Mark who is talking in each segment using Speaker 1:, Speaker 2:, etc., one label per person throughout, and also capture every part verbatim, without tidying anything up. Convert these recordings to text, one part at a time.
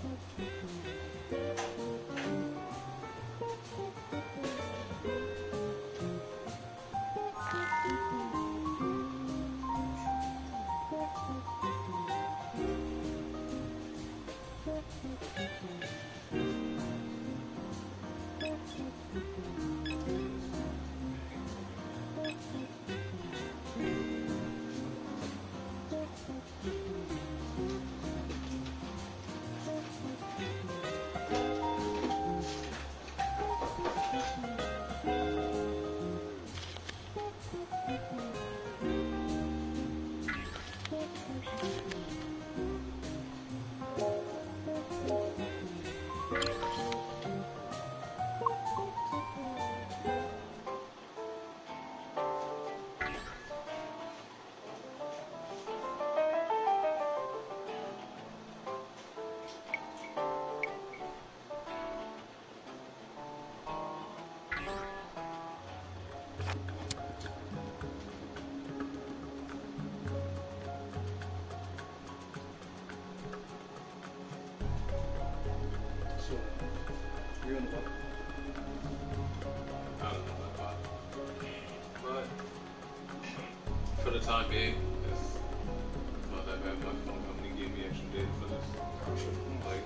Speaker 1: You're in the book.
Speaker 2: I don't know about but for the time being, it's not that bad. My phone company gave me extra data for this. Like,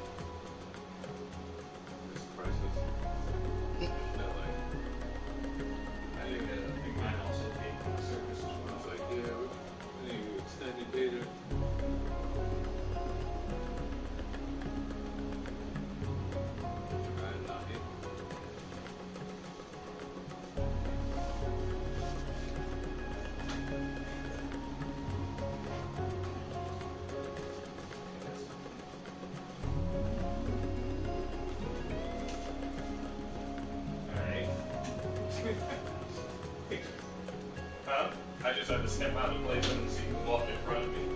Speaker 2: it's priceless. Not like, I think, uh, I think mine also paid for the service as well. It's like, yeah, we need extended data.
Speaker 3: Huh? I just had to step out of place and see who walked in front of me.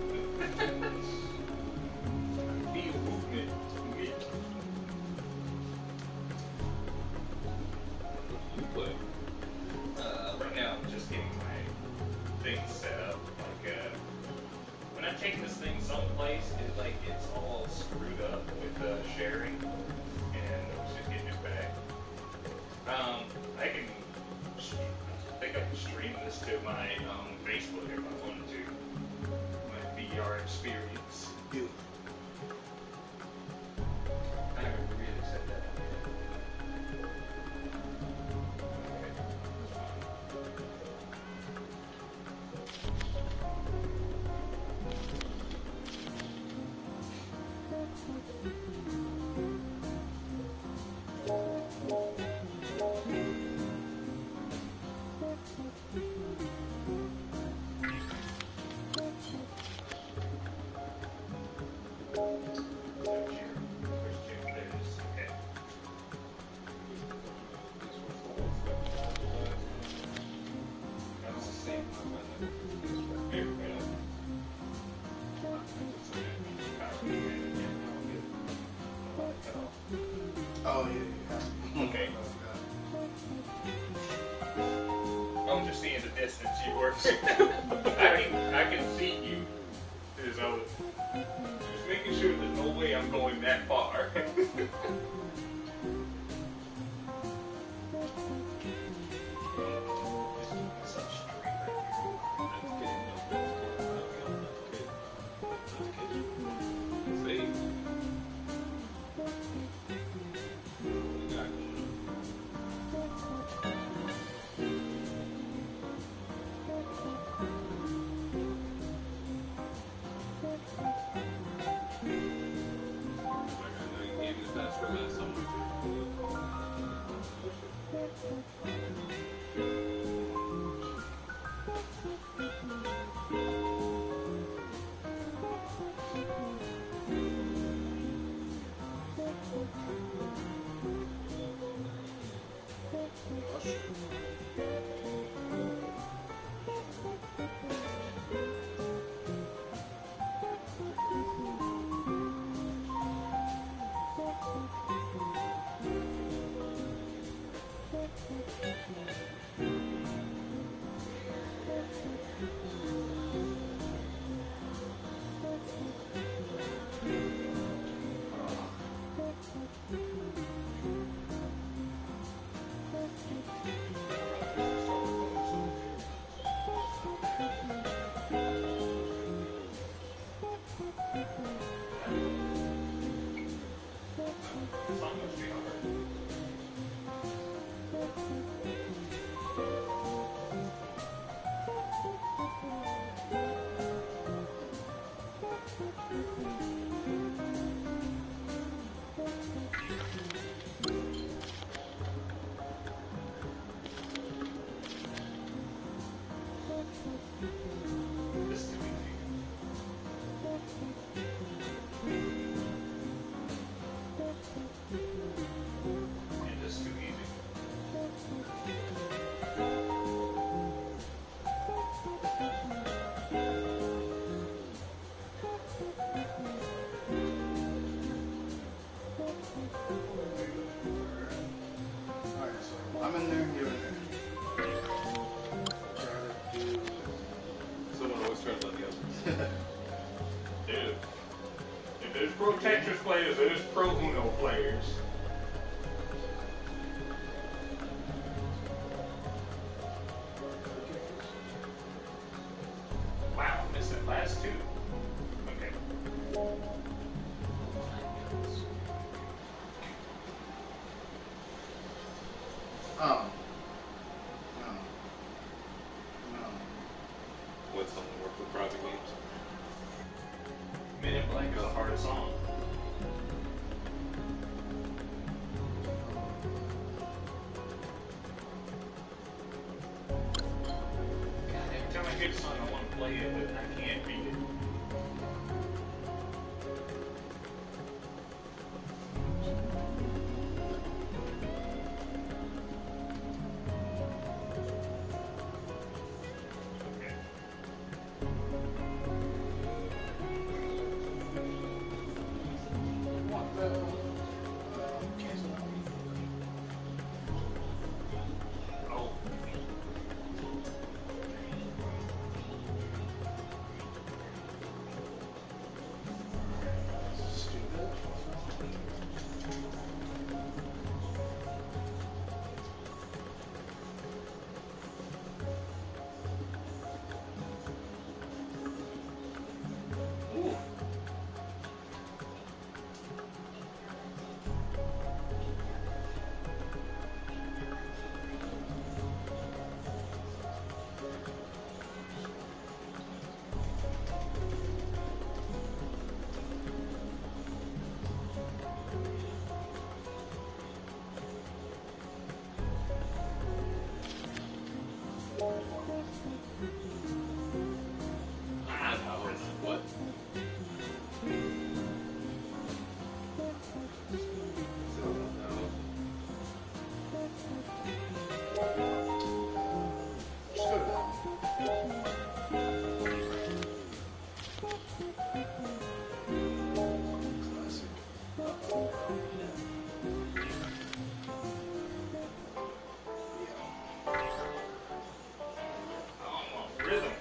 Speaker 3: Feel movement.
Speaker 2: What do you play?
Speaker 3: Uh, right now I'm just getting my things set up. Like, uh, when I'm taking this thing someplace, it like gets all screwed up with uh, sharing, and it's just getting it back. Um, I can. I think I can stream this to my um, Facebook if I wanted to. My V R experience.
Speaker 1: You.
Speaker 3: I haven't really said that.
Speaker 1: Oh, yeah, yeah.
Speaker 3: Okay.
Speaker 1: Oh,
Speaker 3: I'm just seeing the distance you work. I can I can see you. So just making sure there's no way I'm going that far.
Speaker 1: yeah.
Speaker 3: pro Tetris players, there's pro Uno players. Wow, I missed that last two. Okay.
Speaker 1: Oh. No. No.
Speaker 2: What's only work with private games?
Speaker 3: Men in Black is a hard song. God, every time I hear the song, I want to play it, but I can't beat it. Okay.
Speaker 1: What the? Uh, cancel that one.
Speaker 3: Oh.
Speaker 1: Stupid.
Speaker 3: Ooh. Ah, no.
Speaker 2: What?
Speaker 1: Just go to that one. Classic. Uh-oh. Yeah.
Speaker 3: Oh, I'm off rhythm.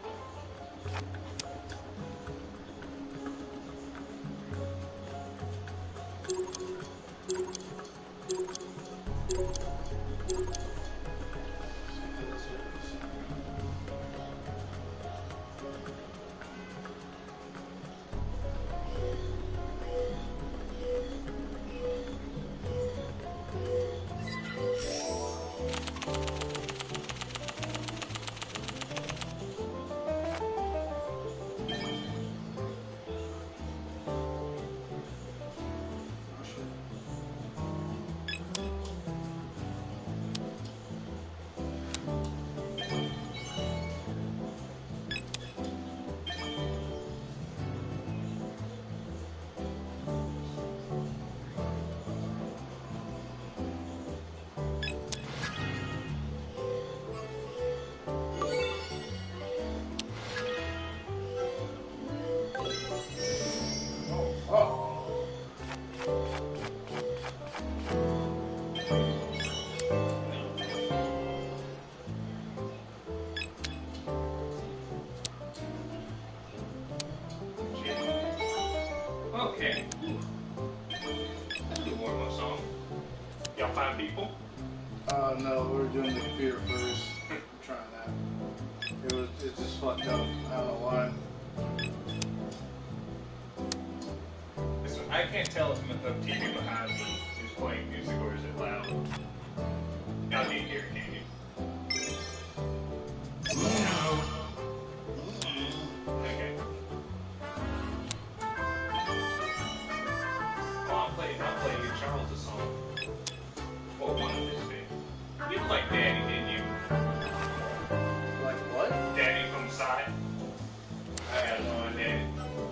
Speaker 1: Oh.
Speaker 3: Shit. Okay. Let's do one more song. Y'all find people?
Speaker 1: Uh, no, we were doing the computer first. I'm trying that. It was, it just fucked up. I don't know why.
Speaker 3: Listen, I can't tell if the T V behind me is playing music or is it loud. Y'all can't hear it, can you? No. Okay. Oh, I'll play, I'll play you Charles' song. Or one of his things. You look like Daddy, didn't you?
Speaker 1: Like what?
Speaker 3: Daddy from the side. I got no idea.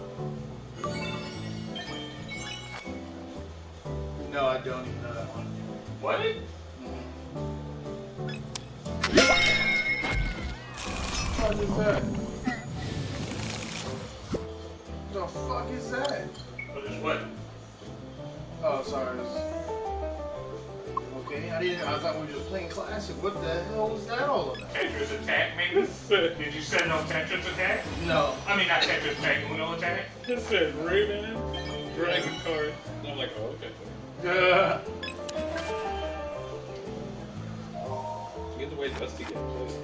Speaker 1: No, I don't even know that one.
Speaker 3: What?
Speaker 1: What is that? The fuck is that?
Speaker 3: What is what?
Speaker 1: Oh, sorry. Okay, I didn't. I thought we were just playing classic. What the hell was that all about?
Speaker 3: Tetris Attack, maybe? Did you send no Tetris Attack?
Speaker 1: No.
Speaker 3: I mean, not Tetris Attack, Uno Attack?
Speaker 2: It said rebound. Dragon card. And I'm like, oh, okay.
Speaker 1: Yeah.
Speaker 2: Get the way Dusty gets played.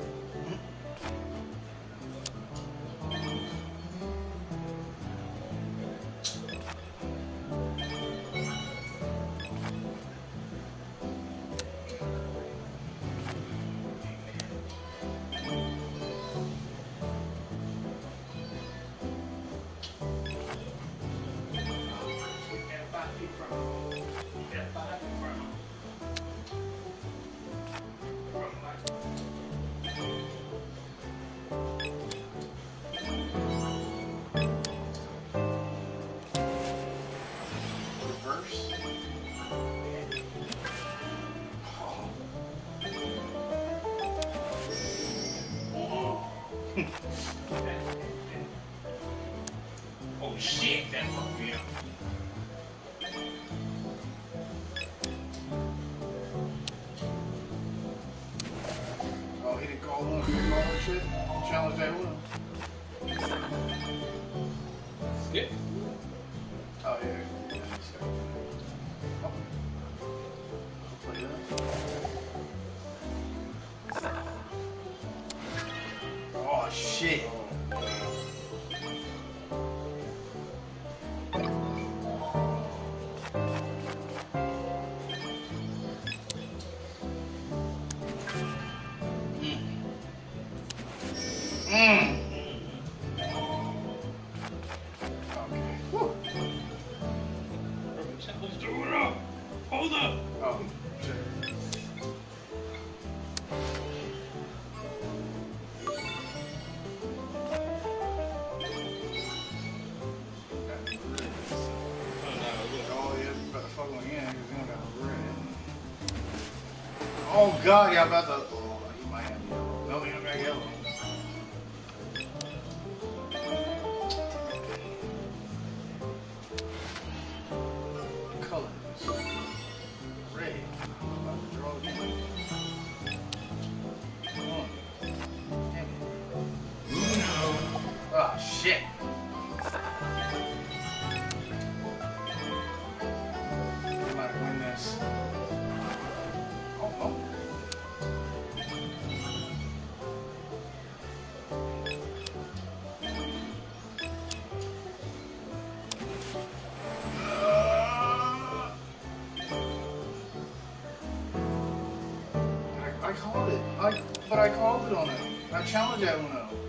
Speaker 1: Reverse.
Speaker 3: Oh shit, that fucked me up.
Speaker 1: Oh, he didn't call one. He didn't call that shit. Challenge that one.
Speaker 2: Yeah.
Speaker 1: Oh yeah. Yeah, that's good. Oh. I'll play that. Oh shit. Mm. Okay. Whew.
Speaker 2: Challenge to it up. Hold up.
Speaker 1: Oh, shit.
Speaker 2: Oh, no, look.
Speaker 1: Oh yeah, you better fuck with again because you don't got red. Oh god, yeah, I'm about to. Oh, you might have yellow. No, you don't got yellow. Colors. Red. I'm about to draw again. Come on. Damn it. Oh shit. You might win this. Oh, oh. Uh, I, I called it. I, but I called it on it. I challenged that one out.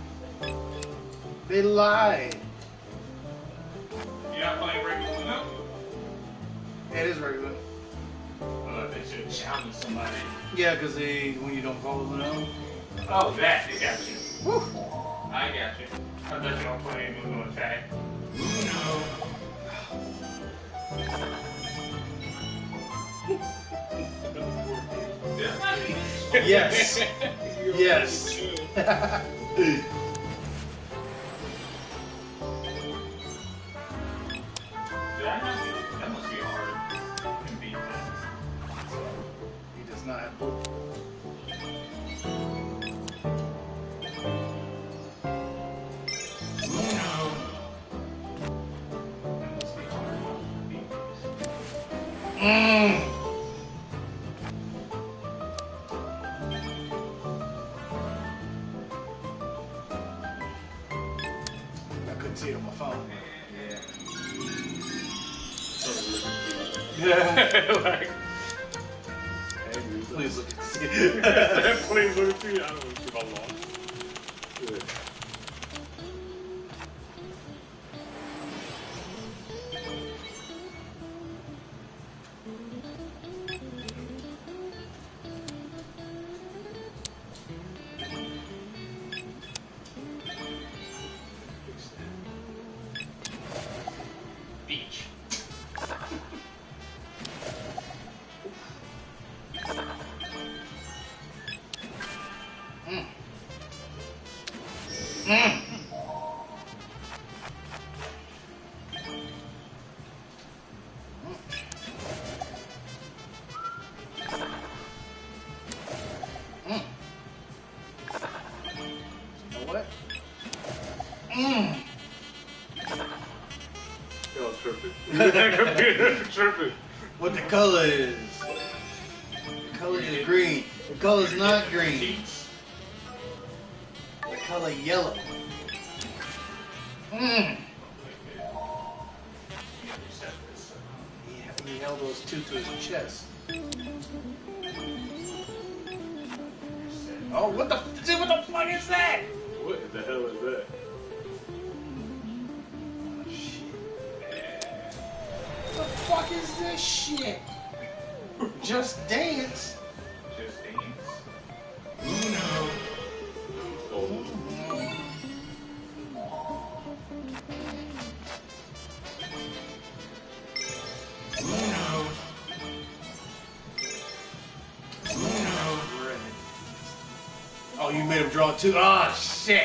Speaker 1: They lied.
Speaker 3: You're not playing regular enough?
Speaker 1: It is regular.
Speaker 3: Uh, they should challenge somebody.
Speaker 1: Yeah, because they when you don't call it out.
Speaker 3: Oh, that, they got you.
Speaker 1: Woo.
Speaker 3: I got you. I thought you don't play Uno attack.
Speaker 1: Yes. Yes.
Speaker 3: Did I not do it? That must be hard to beat that.
Speaker 1: He does not have both.
Speaker 3: That must be hard to beat this.
Speaker 1: Mm. I couldn't see it on my phone. Yeah.
Speaker 2: Like,
Speaker 1: Please look at see.
Speaker 2: please look at me. I don't want to see my loss. Good.
Speaker 3: Beach.
Speaker 1: Mm.
Speaker 2: That computer tripping.
Speaker 1: What the color is? The color is green. The color is not green. The color yellow. Mm. He, he held those two to his chest. Oh, what the, dude, what the fuck is that?
Speaker 2: What the hell is that?
Speaker 1: Oh, shit. What the fuck is this shit? Just Dance.
Speaker 3: Just Dance.
Speaker 2: Uno. Oh.
Speaker 1: Uno. Uno. Red. Oh, you made him draw two? Oh, shit.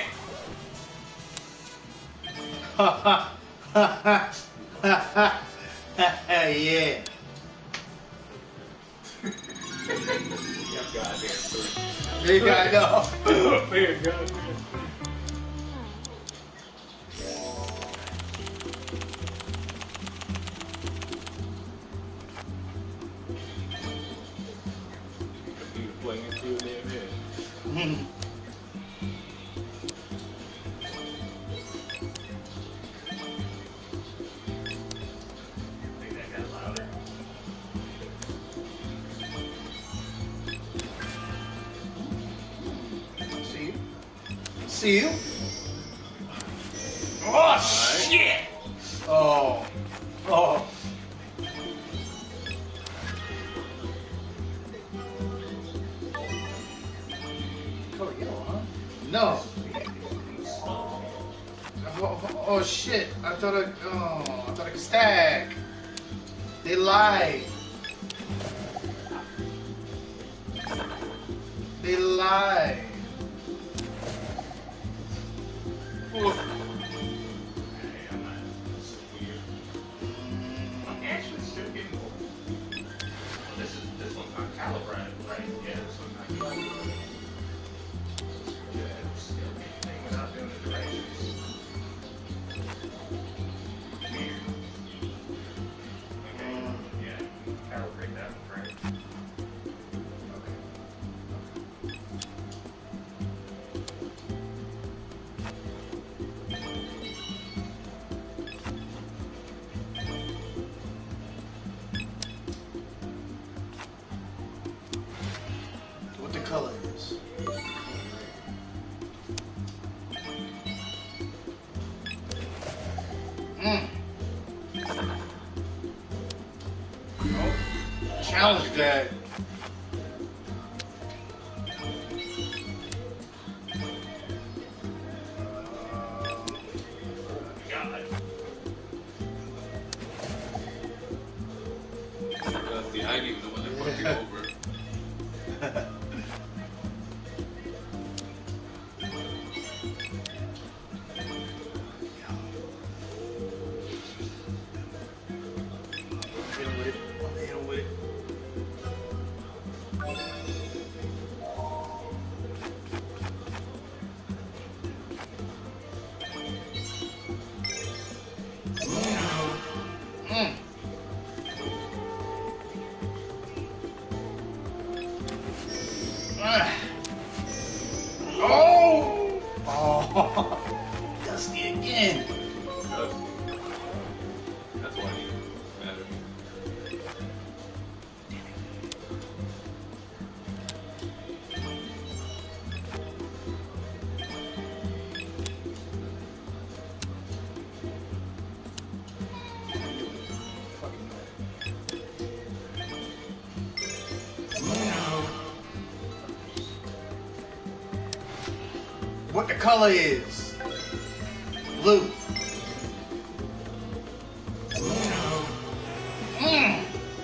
Speaker 1: Ha ha ha ha ha ha. Yeah.
Speaker 2: Goddamn three.
Speaker 1: There you go.
Speaker 2: Oh, man, goddamn. He was playing into your damn head.
Speaker 1: Mm.
Speaker 3: I think that got louder.
Speaker 1: See you. See you. Oh, shit. Oh. Oh. Color yellow, huh? No. Oh, oh, oh, shit. I thought I, oh, I thought I could stack. They lied. They lied.
Speaker 3: Hey, I'm not. This is weird. I'm actually still getting more. This is this one's not calibrated, right? Yeah, this one's not calibrated. Yeah, I'm still getting things without doing the directions. Weird. Okay, yeah, calibrate that one, right?
Speaker 1: What the color is? Mm. Oh, challenge that.
Speaker 3: God.
Speaker 2: Dusty, I didn't even know what the fuck you over.
Speaker 1: Hit him with it. Hit him with it. Mm. Ah. Oh! Oh! Dusty again.
Speaker 2: Dusty. That's why he mad at me.
Speaker 1: What the color is? Blue. Mm.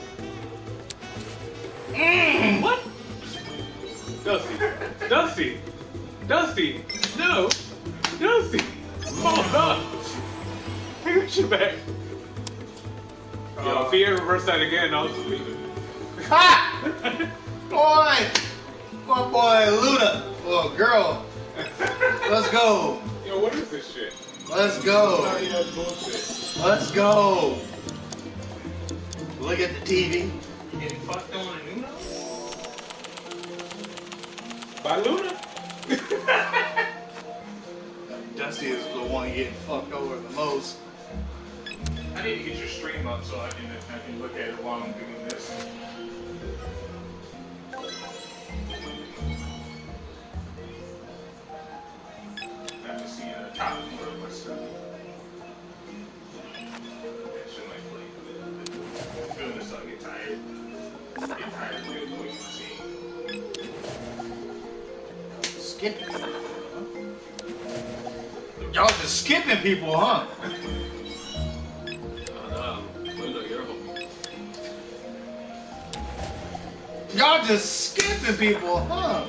Speaker 1: Mm.
Speaker 2: What? Dusty. Dusty. Dusty. No. Dusty. Hold on. I got your back. Yo, if he ever reverse that again, I'll just leave it.
Speaker 1: Ha! Boy! My boy Luna. Oh, girl. Let's go.
Speaker 2: Yo, what is this shit?
Speaker 1: Let's go.
Speaker 2: Sorry, that's bullshit.
Speaker 1: Let's go. Look at the T V.
Speaker 3: You getting fucked on an Uno?
Speaker 2: By Luna?
Speaker 1: Dusty is the one getting fucked over the most.
Speaker 3: I need to get your stream up so I can, I can look at it while I'm doing this. I have to see the top part of my stuff. That shit might play. I'm doing this so I get tired. Get tired real quick and see.
Speaker 1: Skipping people. Y'all just skipping people, huh? Y'all just skipping people, huh?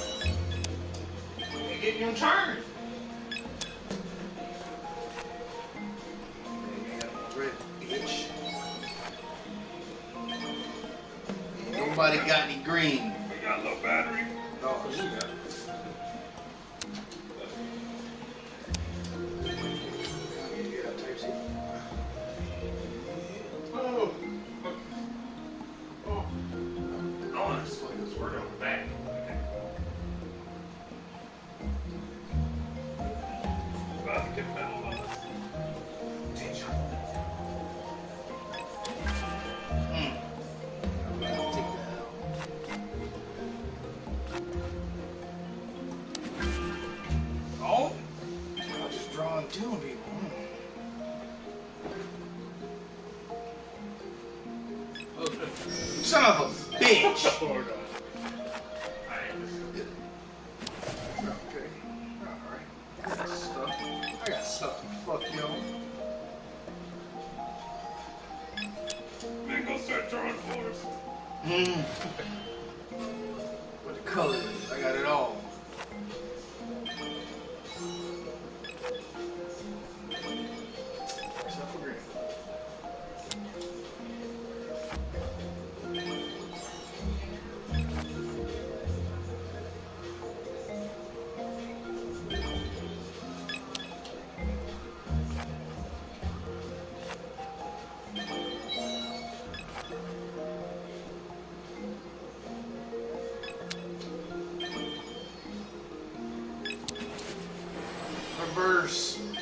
Speaker 3: You getting your turn.
Speaker 1: Bitch. Nobody got any green.
Speaker 3: We got a low battery.
Speaker 1: Oh, you got it.
Speaker 3: Oh. Oh. Oh, this is working on the back. About to get pedal on this. Attention.
Speaker 1: Mm. I'll take that out. Oh! I'm just drawing two people. Hmm. Son of a bitch!
Speaker 3: Hold on.
Speaker 1: Okay. Alright. I got stuff. I got stuff to fuck y'all.
Speaker 3: Man, go start drawing for us.
Speaker 1: Hmm. What the color is? I got it all. Except for green. Reverse.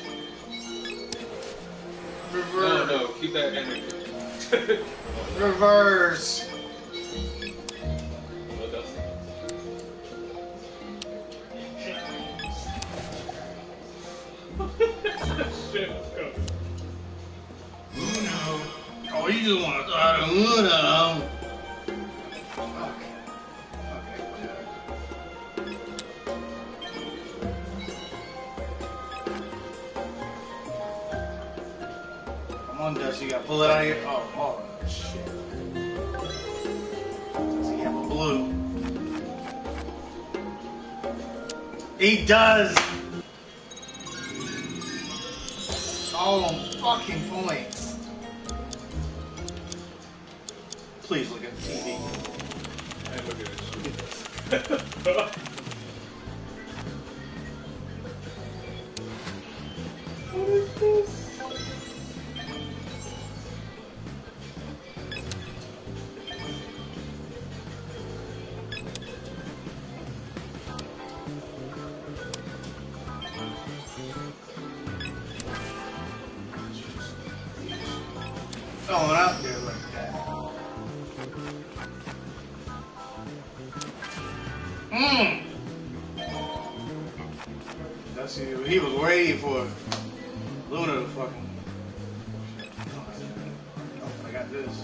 Speaker 1: Reverse.
Speaker 2: No, no, keep that energy.
Speaker 1: Reverse.
Speaker 2: Well, Dusty.
Speaker 3: Shit, let's go.
Speaker 1: Uno. Oh, you just want to start a Uno. Okay. Okay, whatever. Come on, Dusty, you gotta pull it out of here. Oh, oh, shit. Does he have a blue? He does! All on fucking points. Please look at the T V.
Speaker 2: Hey, look at this. What is this?
Speaker 1: Throwing out there like that. Mmm. That's he, he was waiting for Luna to fucking. Oh, I got this.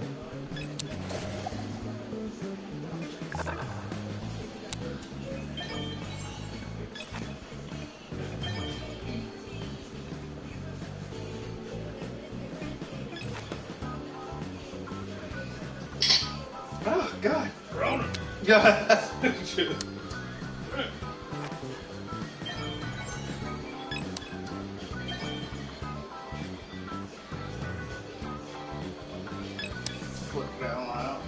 Speaker 1: Oh, God.
Speaker 3: Corona.
Speaker 1: God. Flip that one out.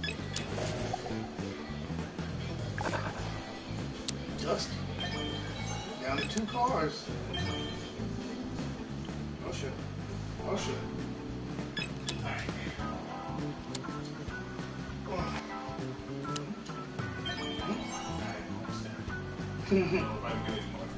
Speaker 1: Dusty. Down to two cars. Oh shit. Oh shit.
Speaker 3: Alright. I don't know if I can do any more.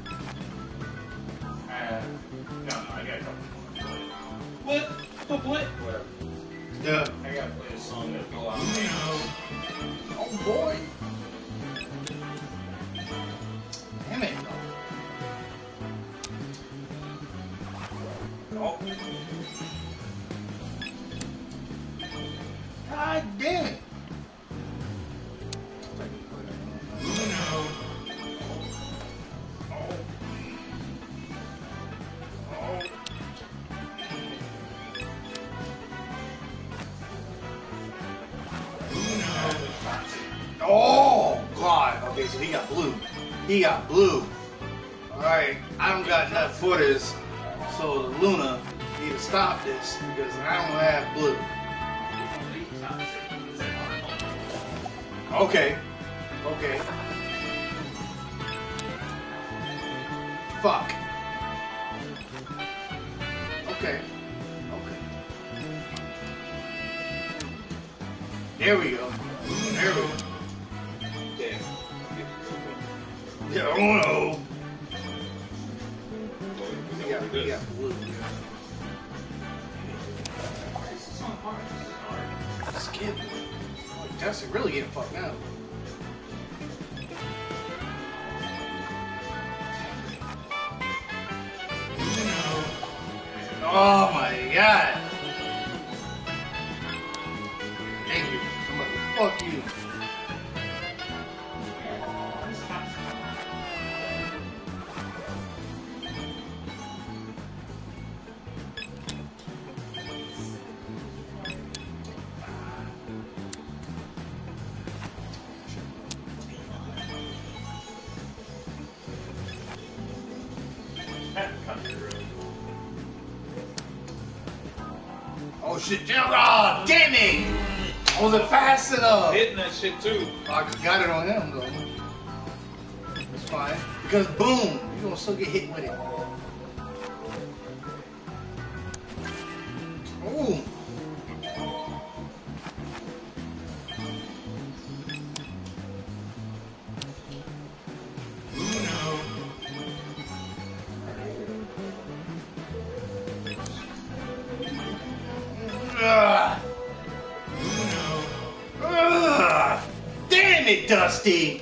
Speaker 3: Uh, no, no, I got a couple more. What? What? What? Whatever.
Speaker 1: Yeah.
Speaker 3: I gotta play a song that'll go out.
Speaker 1: Oh boy. Damn it. Oh. God damn it. Oh God. Okay, so he got blue. He got blue. Alright, I don't got enough for this. So Luna need to stop this because I don't have blue. Okay. Okay. Fuck. Okay. Okay. There we go. There we go.
Speaker 2: Damn.
Speaker 1: Yeah, oh no.
Speaker 2: We
Speaker 1: Yeah,
Speaker 2: got
Speaker 1: we got
Speaker 2: this.
Speaker 1: blue.
Speaker 3: This is not hard. This is hard.
Speaker 1: Skip. That's really getting fucked now. Oh my God. Thank you. Somebody, fuck you. Oh shit, oh, damn it! I wasn't fast enough!
Speaker 2: Hitting that shit too.
Speaker 1: I got it on him though. It's fine. Because boom, you're gonna still get hit with it. Ooh. Ugh. Ugh. Damn it, Dusty!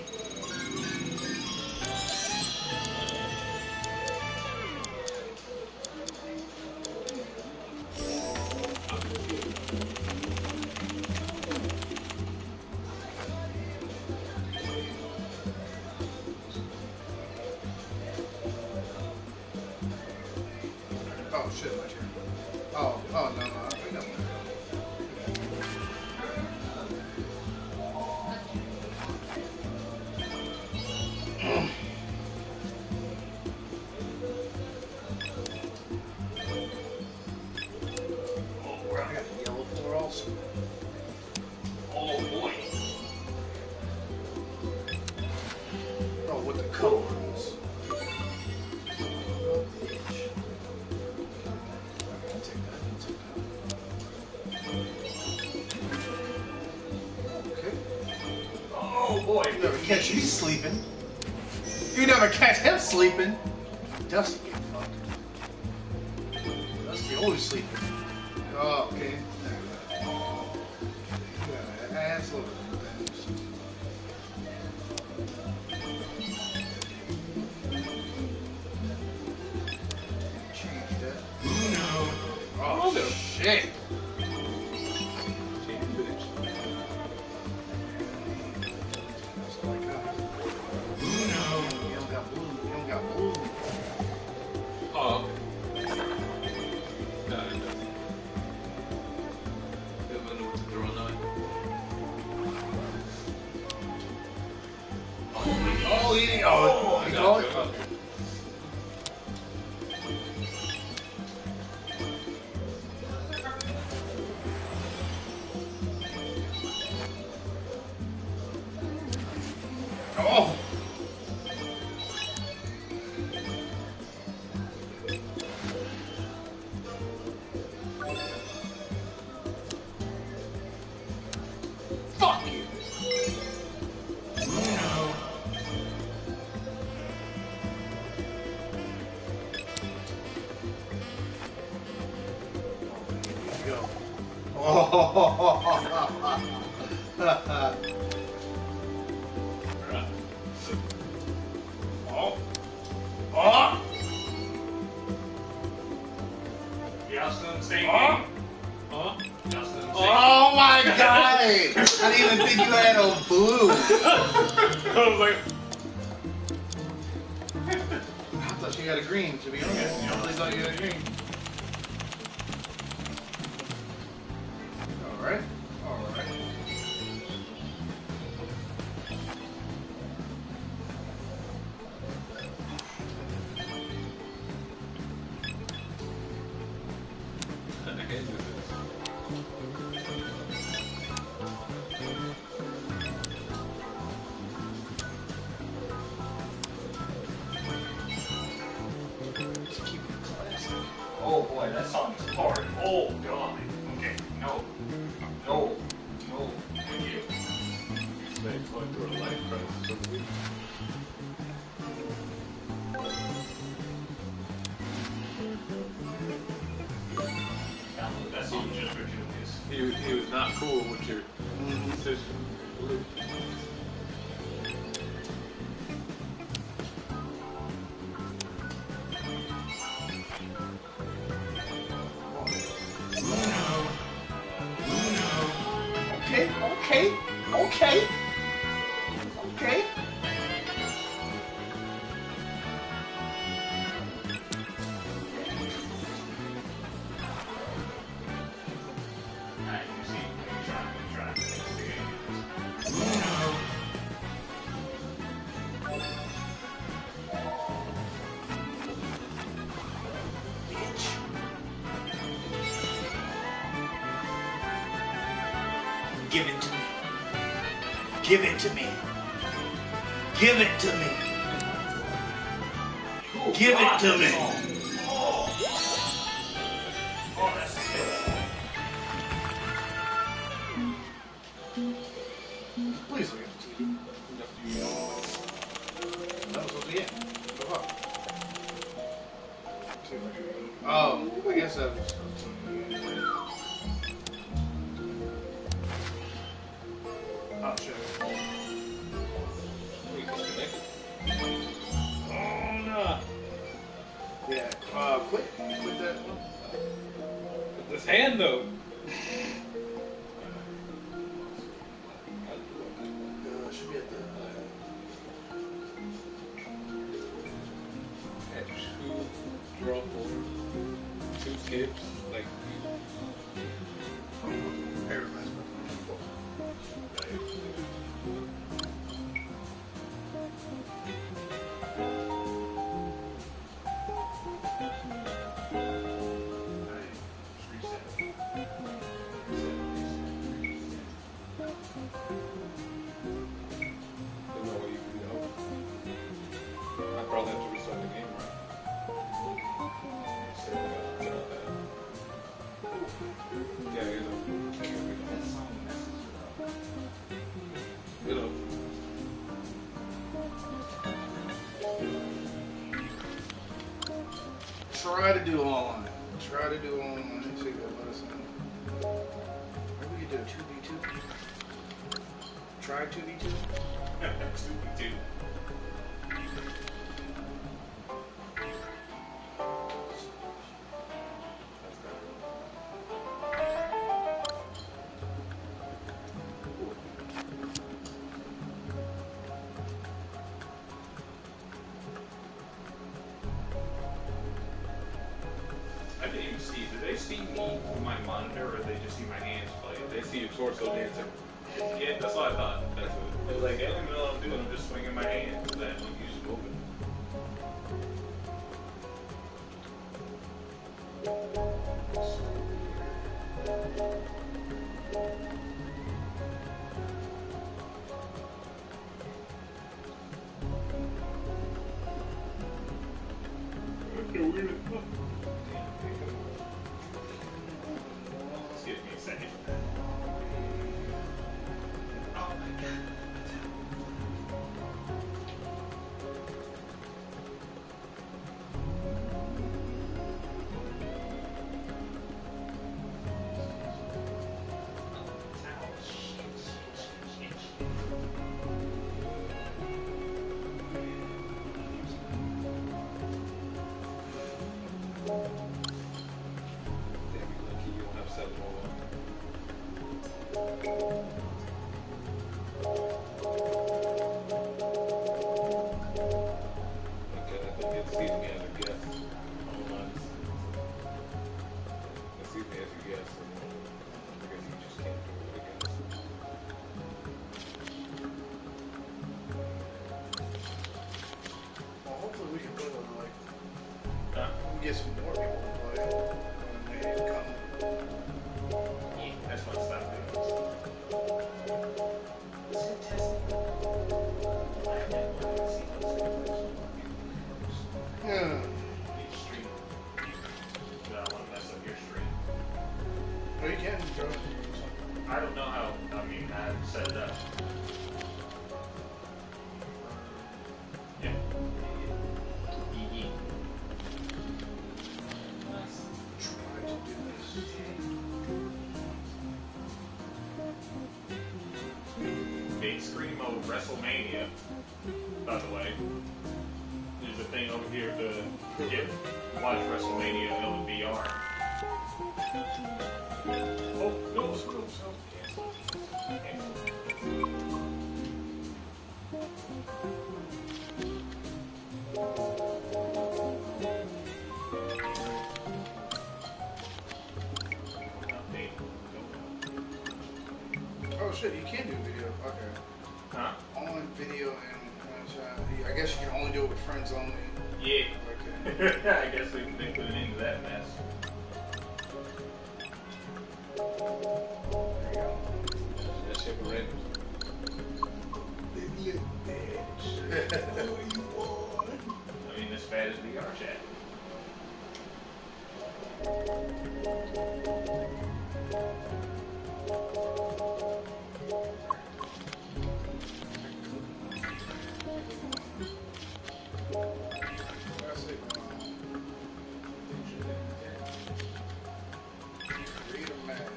Speaker 1: Oh shit, my turn. Oh, oh no, no, I think I'm Oh, I got the yellow floor also.
Speaker 3: Oh boy.
Speaker 1: Oh, with the colors.
Speaker 3: Oh boy.
Speaker 1: You never catch me sleeping. You never catch him sleeping. Dusty get fucked. Dusty always sleeping. Oh, okay. Yeah, ass little things. Change that. Oh, shit.
Speaker 2: Change bitch.
Speaker 1: That's all I got. You don't got blue. You don't got blue.
Speaker 2: Oh, okay. No, it doesn't. Never know what to draw now.
Speaker 1: Oh, he, oh,
Speaker 2: Oh,
Speaker 1: he
Speaker 2: I
Speaker 1: called
Speaker 2: got
Speaker 1: it.
Speaker 2: you.
Speaker 1: Okay.
Speaker 3: Oh. Oh. Y'all still in the same game?
Speaker 2: Huh?
Speaker 3: Y'all still in the same
Speaker 1: Oh my god! I didn't even think you had a blue.
Speaker 2: I was like,
Speaker 1: I thought you had a green, to be honest. I really thought you had a green. Alright. Alright.
Speaker 2: I hate this.
Speaker 1: Just keep it classic.
Speaker 3: Oh boy, that song's hard. Oh god. Okay, no. No. No. Thank you.
Speaker 2: They going through a life crisis over here.
Speaker 3: Download that song just for doing this.
Speaker 2: He, was- he was not cool with your decision.
Speaker 1: Okay, okay, okay, okay.
Speaker 3: Alright, you see, you try, you try.
Speaker 1: Give it to me. Give it to me. Give it to me.
Speaker 3: Oh,
Speaker 1: Give it
Speaker 3: God,
Speaker 1: to
Speaker 3: that
Speaker 1: me.
Speaker 3: song. Oh. Oh, that's sick.
Speaker 1: Please look at the T V. That was supposed to be it. Go up. Oh, I guess that was. Oh shit.
Speaker 2: We disconnected. Oh no!
Speaker 1: Yeah. Uh, quit. Quit that one.
Speaker 2: With this hand though.
Speaker 1: Uh, should be at the.
Speaker 2: Had two draw four, two skips, like
Speaker 1: Oh, hair reminds me.
Speaker 2: there's no way you can go. I probably have to restart the game, right? So, uh, yeah, you know,
Speaker 3: That song messes it up.
Speaker 2: you know.
Speaker 1: Try to do online. Try to do online. See if they'll let us know. Maybe we could do a two v two. Try two v two.
Speaker 3: two v two. I didn't even see. Did they see me on my monitor, or did they just see my hands play?
Speaker 2: They see your torso dancing.
Speaker 3: Yeah, that's what I thought. That's what, it was like, I don't even know what I'm doing. I'm just swinging my hands. And then you just moving. Just give me a second. Oh my god.
Speaker 2: get Steve me as a guest. Online. Let's see me as a guest. Because you just can't do it again.
Speaker 1: Well, hopefully we can put it like,
Speaker 3: Huh?
Speaker 1: we get some more people to play when they come.
Speaker 3: Yeah, that's what stop doing.
Speaker 1: Yeah.
Speaker 3: Each stream. I don't want to mess up your stream.
Speaker 1: Oh, you can join.
Speaker 3: I don't know how, I mean, I haven't set it up. Yeah. Yeah, yeah.
Speaker 1: Try to do this.
Speaker 3: Big screen mode WrestleMania, by the way. There's a thing over here to get watch WrestleMania in V R. Oh, no, no, no.
Speaker 1: Oh shit, you can do video. Okay.
Speaker 3: Huh?
Speaker 1: Only video and uh, I guess you can only do it with friends only.
Speaker 3: Yeah.
Speaker 1: Okay.
Speaker 3: I guess we can put it into that mess.
Speaker 1: There you go.
Speaker 2: That shit horrendous.
Speaker 1: Baby, bitch. Oh, you won.
Speaker 3: I mean, as bad as V R chat.
Speaker 1: That's it. Create a match.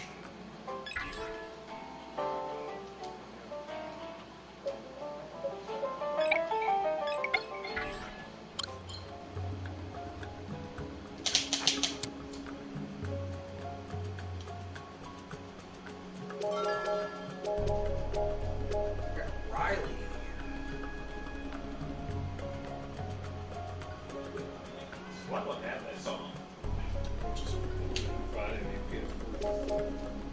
Speaker 1: Got Riley.
Speaker 3: Why do I have that song?
Speaker 2: Friday, you get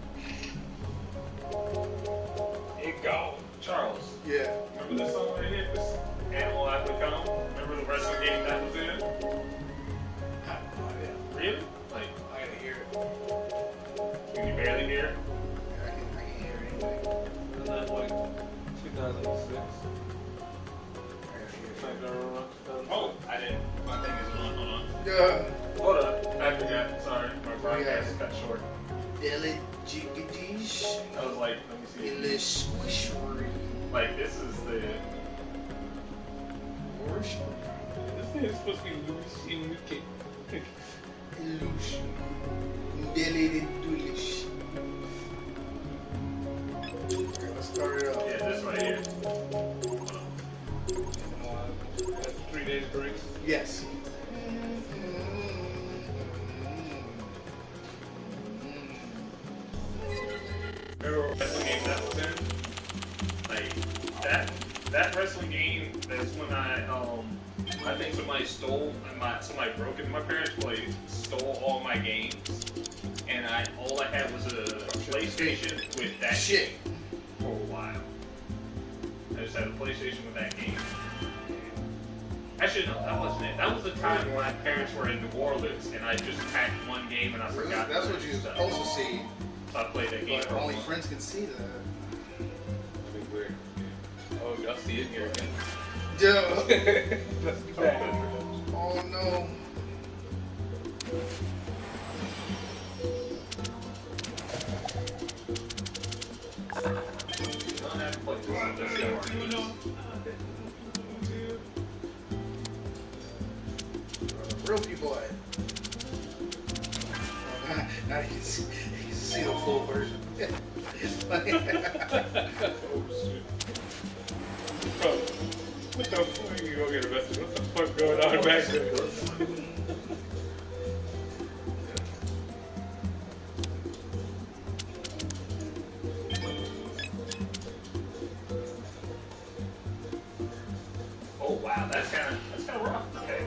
Speaker 2: it go.
Speaker 3: Charles,
Speaker 1: Yeah.
Speaker 3: remember this song right here? This Animal I Become? Remember the wrestling game that was in?
Speaker 1: I have no idea.
Speaker 3: Really? Like,
Speaker 1: I gotta hear it.
Speaker 3: can you barely hear it?
Speaker 1: I can, I can hear anything.
Speaker 2: Wasn't that like two thousand six?
Speaker 1: I gotta hear it.
Speaker 2: Like around two thousand six?
Speaker 3: Oh, I didn't. My thing is on. Hold on.
Speaker 1: Yeah.
Speaker 3: Hold up. I forgot. Sorry. My broadcast got short.
Speaker 1: Billy Jiggadish.
Speaker 3: I was like, let me see.
Speaker 1: Billy Squishery.
Speaker 3: Like, this is the.
Speaker 1: Worship.
Speaker 2: This thing is supposed to be Louis Enrique.
Speaker 1: Illusion. Billy the Dullish. Okay, let's start it up.
Speaker 3: Yeah, this right here.
Speaker 2: That's three days breaks.
Speaker 1: Yes.
Speaker 3: Remember what wrestling game that was in? Like, that that wrestling game, that's when I, um, I think somebody stole, my somebody broke into my parents' place, stole all my games, and I all I had was a PlayStation with that
Speaker 1: Shit.
Speaker 3: game for a while. I just had a PlayStation with that game. Actually, no, that wasn't it. That was the time when my parents were in New Orleans, and I just packed one game and I
Speaker 1: Really?
Speaker 3: forgot.
Speaker 1: That's
Speaker 3: the
Speaker 1: what you're
Speaker 3: stuff.
Speaker 1: supposed to see,
Speaker 3: So I played that game
Speaker 1: but
Speaker 3: for a
Speaker 1: only
Speaker 3: month.
Speaker 1: friends can see that.
Speaker 2: That'd be weird. Oh, y'all see it here again.
Speaker 1: Yeah.
Speaker 2: Let's be back.
Speaker 1: Oh no.
Speaker 3: I don't have to play this one, just go.
Speaker 1: Rookie boy. Now you can see, you can see the full version.
Speaker 2: Oh shit. Bro, what the fuck? You gonna get arrested? What the fuck going on back there?
Speaker 3: Oh wow, that's kind of that's kind of rough. Okay.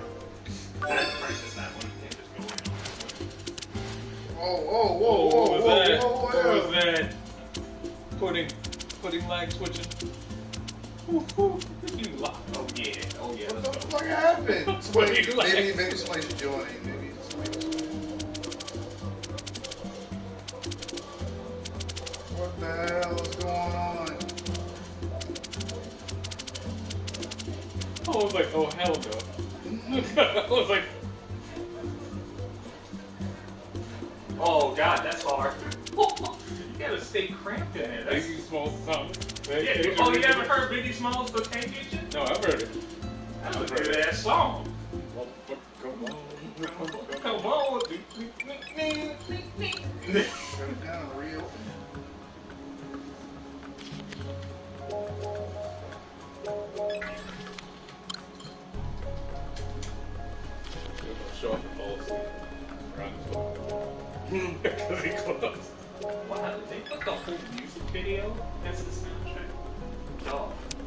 Speaker 2: glitching. Woo, woo, you lock.
Speaker 3: Oh yeah, oh yeah,
Speaker 1: What
Speaker 3: let's
Speaker 1: the
Speaker 3: go.
Speaker 1: fuck happened? Somebody,
Speaker 2: What do you like?
Speaker 1: maybe, maybe somebody's joining. Maybe somebody's. What the hell is going on?
Speaker 2: I was like, oh hell no. I was like,
Speaker 3: Oh god, that's hard. You gotta stay cramped in there. That's...
Speaker 2: Biggie Smalls song.
Speaker 3: Yeah, you, oh, you never heard Biggie Smalls The Tank Engine?
Speaker 2: No, I've heard it.
Speaker 3: That's a good ass song.
Speaker 2: Come on.
Speaker 3: Come on.
Speaker 1: Shut it down and reopen.
Speaker 2: Show off the policy. Because he closed.
Speaker 3: Wow, did they put the whole music video as the soundtrack? Oh.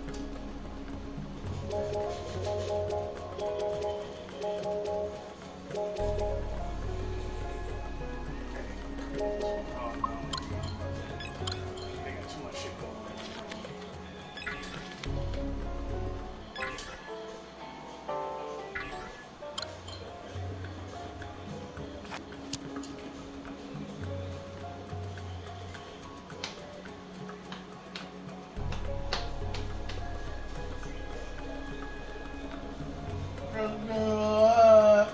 Speaker 1: Oh no. They got too much shit going on. Uh,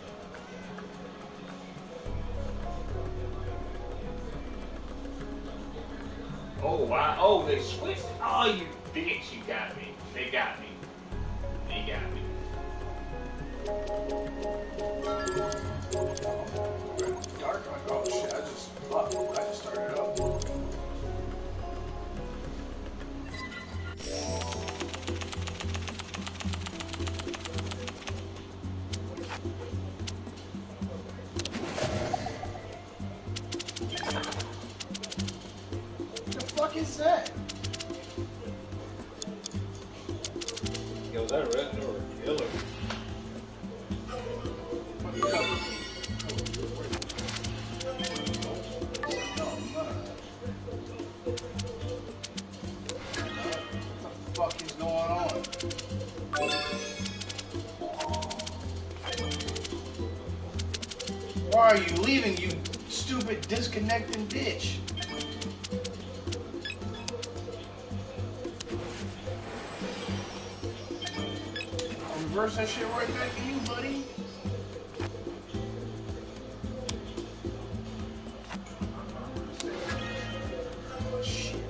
Speaker 3: Oh wow. Oh, they switched. Oh, you bitch. You got me. They got me. They got me.
Speaker 1: dark. I'm like, oh shit, I just, fuck, I just started up. What the fuck is that?
Speaker 2: Yo, is that red or yellow?
Speaker 1: What the fuck is going on? Why are you leaving, you stupid disconnecting bitch? I'll reverse that shit right back to you, buddy. Shit.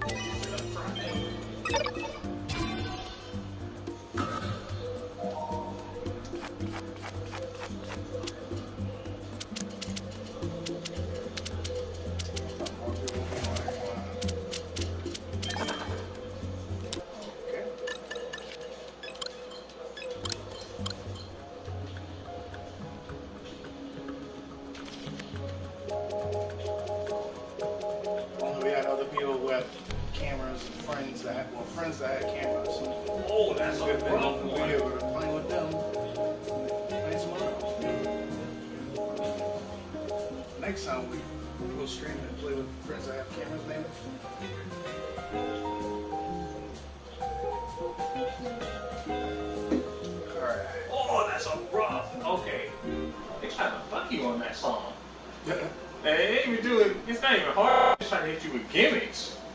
Speaker 1: Only we had other people who had cameras and friends that had, well, friends that had cameras.
Speaker 3: Oh, that's a
Speaker 1: Good thing
Speaker 3: rough
Speaker 1: we
Speaker 3: one.
Speaker 1: were able to play with them. Play some other. Next time we we'll stream and play with friends that have cameras, maybe. Alright.
Speaker 3: Oh, that's a rough. Okay. They trying to fuck you on that song. They ain't even do it. It's not even hard. They're trying to hit you with gimmicks.